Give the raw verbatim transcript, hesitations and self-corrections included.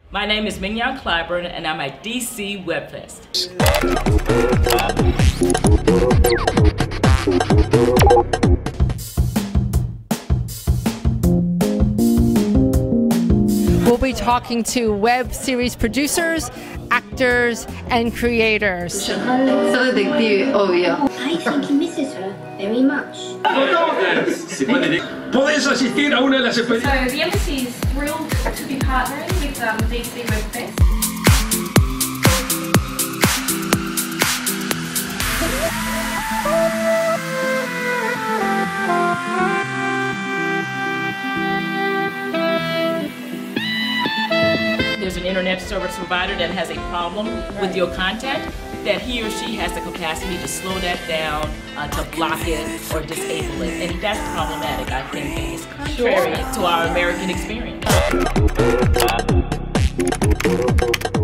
My name is Mignon Clyburn, and I'm at DCwebfest. We'll be talking to web series producers, actors, and creators. So addictive, obvio. I think he misses her very much. Podés asistir a una de las So experiencias. the embassy is thrilled to be partnering with um, DCwebfest. There's an internet service provider that has a problem with your content, that he or she has the capacity to slow that down, uh, to block it or disable it. And that's problematic, I think. It's contrary to our American experience.